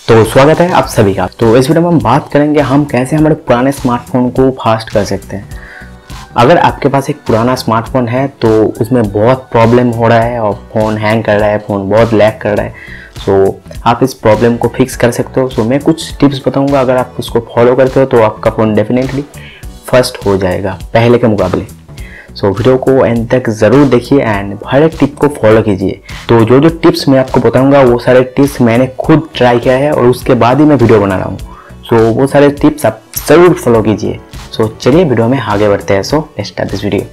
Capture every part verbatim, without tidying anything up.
तो स्वागत है आप सभी का। तो इस वीडियो में हम बात करेंगे हम कैसे हमारे पुराने स्मार्टफोन को फास्ट कर सकते हैं। अगर आपके पास एक पुराना स्मार्टफोन है तो उसमें बहुत प्रॉब्लम हो रहा है और फ़ोन हैंग कर रहा है, फ़ोन बहुत लैग कर रहा है, तो आप इस प्रॉब्लम को फिक्स कर सकते हो। तो मैं कुछ टिप्स बताऊंगा, अगर आप उसको फॉलो करते हो तो आपका फ़ोन डेफिनेटली फर्स्ट हो जाएगा पहले के मुकाबले। सो so, वीडियो को एंड तक ज़रूर देखिए एंड हर एक टिप को फॉलो कीजिए। तो जो जो टिप्स मैं आपको बताऊंगा वो सारे टिप्स मैंने खुद ट्राई किया है और उसके बाद ही मैं वीडियो बना रहा हूँ। सो so, वो सारे टिप्स आप ज़रूर फॉलो कीजिए। सो so, चलिए वीडियो में आगे बढ़ते हैं। So let's start this video.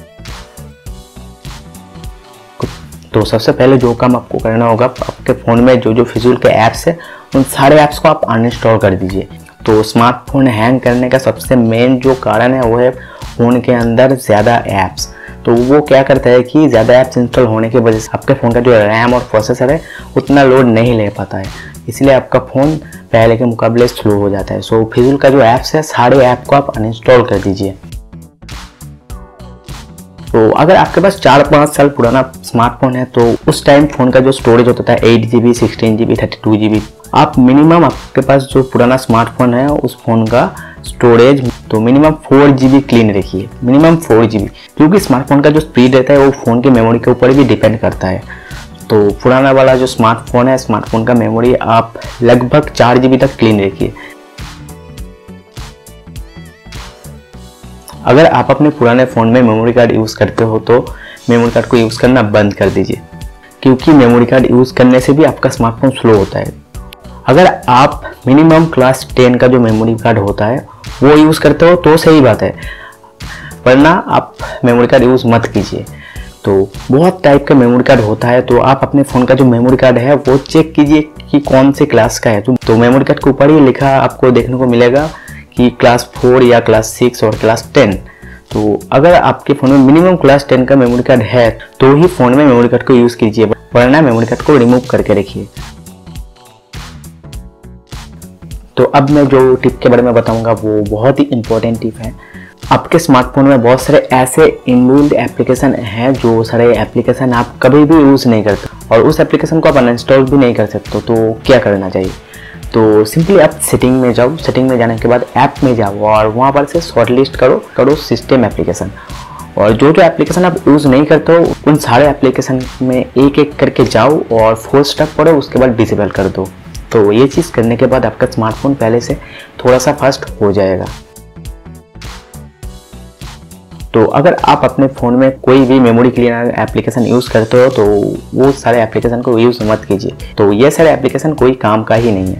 तो सबसे पहले जो काम आपको करना होगा, आपके फ़ोन में जो जो फिजूल के ऐप्स है उन सारे ऐप्स को आप अनइंस्टॉल कर दीजिए। तो स्मार्टफोन हैंग करने का सबसे मेन जो कारण है वो है फ़ोन के अंदर ज़्यादा ऐप्स। तो वो क्या करता है कि ज़्यादा ऐप्स इंस्टॉल होने की वजह से आपके फ़ोन का जो रैम और प्रोसेसर है उतना लोड नहीं ले पाता है, इसलिए आपका फ़ोन पहले के मुकाबले स्लो हो जाता है। सो फिजूल का जो ऐप्स है सारे ऐप को आप अनइंस्टॉल कर दीजिए। तो अगर आपके पास चार पाँच साल पुराना स्मार्टफोन है तो उस टाइम फ़ोन का जो स्टोरेज होता था eight G B sixteen G B thirty two G B, आप मिनिमम आपके पास जो पुराना स्मार्टफोन है उस फ़ोन का स्टोरेज तो minimum four G B clean रखिए, मिनिमम फोर जी बी, क्योंकि स्मार्टफोन का जो स्पीड रहता है वो फ़ोन की मेमोरी के ऊपर भी डिपेंड करता है। तो पुराना वाला जो स्मार्टफोन है, स्मार्टफोन का मेमोरी आप लगभग चार जी बी तक क्लीन रखिए। अगर आप अपने पुराने फ़ोन में मेमोरी कार्ड यूज़ करते हो तो मेमोरी कार्ड को यूज़ करना बंद कर दीजिए, क्योंकि मेमोरी कार्ड यूज़ करने से भी आपका स्मार्टफोन स्लो होता है। अगर आप मिनिमम क्लास टेन का जो मेमोरी कार्ड होता है वो यूज़ करते हो तो सही बात है, वरना आप मेमोरी कार्ड यूज़ मत कीजिए। तो बहुत टाइप का मेमोरी कार्ड होता है, तो आप अपने फ़ोन का जो मेमोरी कार्ड है वो चेक कीजिए कि कौन से क्लास का है। तो मेमोरी कार्ड के ऊपर ही लिखा आपको देखने को मिलेगा कि क्लास फोर या क्लास सिक्स और क्लास टेन। तो अगर आपके फ़ोन में मिनिमम क्लास टेन का मेमोरी कार्ड है तो ही फ़ोन में मेमोरी कार्ड को यूज़ कीजिए, वरना मेमोरी कार्ड को रिमूव करके रखिए। तो अब मैं जो टिप के बारे में बताऊंगा वो बहुत ही इंपॉर्टेंट टिप है। आपके स्मार्टफोन में बहुत सारे ऐसे इनबिल्ट एप्लीकेशन हैं जो सारे एप्लीकेशन आप कभी भी यूज़ नहीं करते और उस एप्लीकेशन को आप अनइंस्टॉल भी नहीं कर सकते। तो क्या करना चाहिए? तो सिंपली आप सेटिंग में जाओ, सेटिंग में जाने के बाद ऐप में जाओ और वहाँ पर से शॉर्ट लिस्ट करो करो सिस्टम एप्लीकेशन, और जो जो एप्लीकेशन आप यूज़ नहीं करते हो उन सारे एप्लीकेशन में एक एक करके जाओ और फोर्स तक पढ़ो, उसके बाद डिसेबल कर दो। तो ये चीज़ करने के बाद आपका स्मार्टफोन पहले से थोड़ा सा फास्ट हो जाएगा। तो अगर आप अपने फ़ोन में कोई भी मेमोरी क्लीनर एप्लीकेशन यूज़ करते हो तो वो सारे एप्लीकेशन को यूज़ मत कीजिए। तो ये सारे एप्लीकेशन कोई काम का ही नहीं है।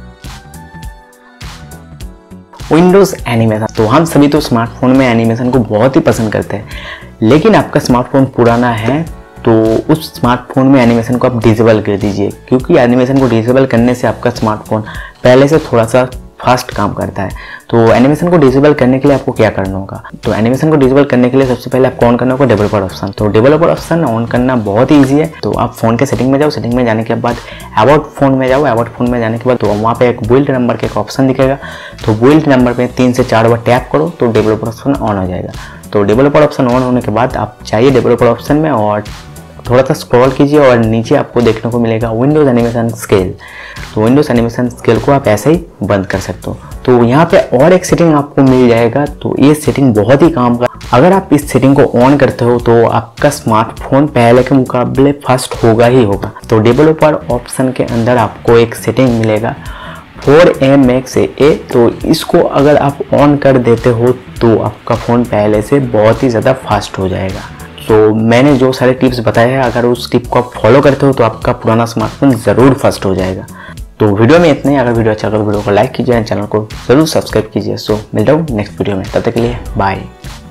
विंडोज़ एनिमेशन, तो हम सभी तो स्मार्टफोन में एनिमेशन को बहुत ही पसंद करते हैं, लेकिन आपका स्मार्टफोन पुराना है तो उस स्मार्टफोन में एनिमेशन को आप डिसेबल कर दीजिए, क्योंकि एनिमेशन को डिसेबल करने से आपका स्मार्टफोन पहले से थोड़ा सा फास्ट काम करता है। तो एनिमेशन को डिसेबल करने के लिए आपको क्या करना होगा? तो एनिमेशन को डिसेबल करने के लिए सबसे पहले आपको ऑन करना होगा डेवलपर ऑप्शन। तो डेवलपर ऑप्शन ऑन करना बहुत ही ईजी है। तो आप फ़ोन के सेटिंग में जाओ, सेटिंग में जाने के बाद अबाउट फ़ोन में जाओ, अबाउट फ़ोन में जाने के बाद तो वहाँ पे एक बिल्ड नंबर का एक ऑप्शन दिखेगा। तो बिल्ड नंबर पे तीन से चार बार टैप करो तो डेवलपर ऑप्शन ऑन हो जाएगा। तो डेवलपर ऑप्शन ऑन होने के बाद आप चाहिए डेवलपर ऑप्शन में और थोड़ा सा स्क्रॉल कीजिए और नीचे आपको देखने को मिलेगा विंडोज़ एनिमेशन स्केल। तो विंडोज़ एनिमेशन स्केल को आप ऐसे ही बंद कर सकते हो। तो यहाँ पे और एक सेटिंग आपको मिल जाएगा, तो ये सेटिंग बहुत ही काम का। अगर आप इस सेटिंग को ऑन करते हो तो आपका स्मार्टफोन पहले के मुकाबले फास्ट होगा ही होगा। तो डेवलपर ऑप्शन के अंदर आपको एक सेटिंग मिलेगा फोर एम मैक्स ए। तो इसको अगर आप ऑन कर देते हो तो आपका फ़ोन पहले से बहुत ही ज़्यादा फास्ट हो जाएगा। तो मैंने जो सारे टिप्स बताए हैं, अगर उस टिप को आप फॉलो करते हो तो आपका पुराना स्मार्टफोन ज़रूर फास्ट हो जाएगा। तो वीडियो में इतना ही। अगर वीडियो अच्छा लगा तो वीडियो को लाइक कीजिए, चैनल को ज़रूर सब्सक्राइब कीजिए। सो मिलता हूँ नेक्स्ट वीडियो में, तब तक के लिए बाय।